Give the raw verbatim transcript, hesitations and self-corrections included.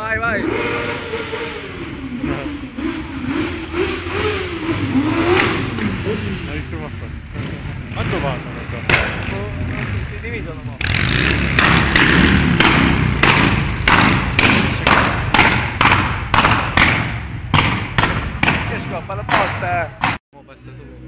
vai, vai. Non riusciamo a fare. Quanto vanno? Si dividono mo'. Che scoppa la porta. Mo passa su.